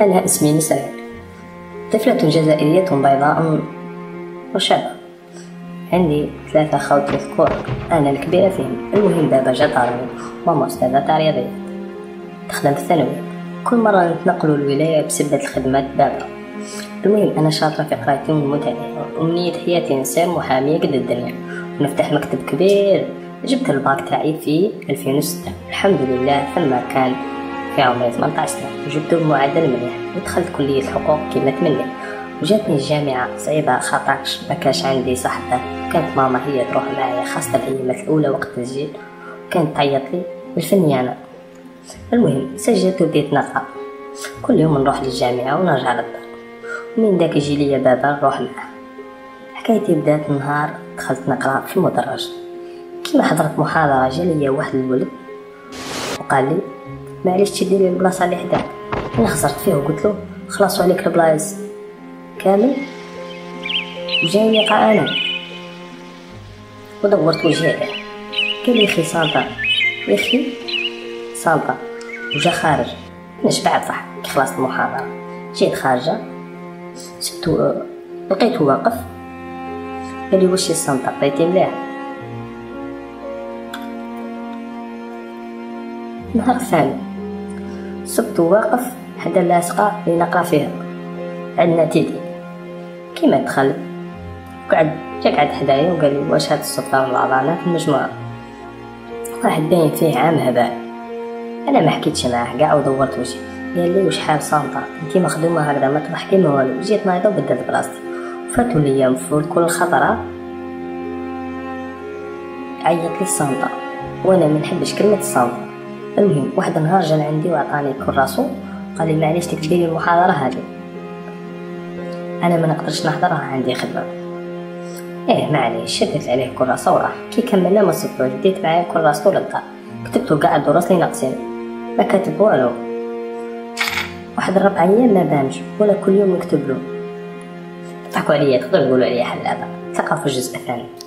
أنا اسمي نسرين، طفلة جزائرية بيضاء وشابة. عندي 3 خوتي ذكور، أنا الكبيرة فيهم. المهم بابا جا دارني، ماما أستاذة رياضيات تخدم في الثانوية. كل مرة نتنقلوا الولاية بسبة الخدمات بابا. المهم أنا شاطرة في قرايتي ومتعلمة، أمنية حياتي نصير محامية قد الدنيا ونفتح مكتب كبير. جبت الباك تاعي في 2006 الحمد لله، ثم كان في عمري 18 سنة وجبت بمعدل مليح ودخلت كلية الحقوق كما تمنيت. وجاتني الجامعة صعيبة خاطرش مكاش عندي صحبة، كانت ماما هي تروح معايا خاصة الأيامات الأولى وقت التسجيل، وكانت تعيط لي بالفنيانة. المهم سجلت وبديت نقرا، كل يوم نروح للجامعة ونرجع للدار، ومن داك يجي ليا بابا نروح معاه. حكايتي بدات نهار دخلت نقرا في المدرج، كيما حضرت محاضرة جا ليا واحد الولد وقال لي معليش تشدي لي البلاصة اللي حداك. انا خسرت فيه وقلت له خلاصوا عليك البلايص كامل وجاي نقرا انا، ودورت وجهي عليه. قال لي اخي سانطا، يا اخي سانطا، وجا خارج. انا شبعت ضحك كي خلصت المحاضرة. جيت خارجة سبتو لقيته واقف، قال لي واش سانطا قريتي مليح؟ النهار الثاني سبتو واقف حدا اللاصقة اللي نقرا فيها عندنا تيدي. كيما دخل قعد حدايا وقال لي واش هاد الصدفة مع بعضنا في المجموعة؟ واحد باين فيه عام هباء. انا ما حكيتش معاه كاع ودورت وجهي. قال لي وشحال سانطا انتي مخدومه هكذا ما تضحكي ما والو؟ جيت نايضه وبدلت بلاصتي. فاتوا ليا مفروض كل خطره عيط لي سانطا وانا ما نحبش كلمه سانطا. المهم واحد النهار جا عندي وعطاني كراسو قال لي معليش تكتبي لي المحاضره هذه، انا ما نقدرش نحضرها عندي خدمه. معليش شدت عليه كراسه وراح. كي كملنا ما صدقوش، ديت معايا كراسته للدار كتبتو كاع الدروس اللي ناقصين، ما كاتب والو. واحد 4 أيام ما بانش ولا كل يوم نكتب له. ضحكوا عليا، تقدروا تقولوا عليا حلابه. تلقاو في الجزء الثاني.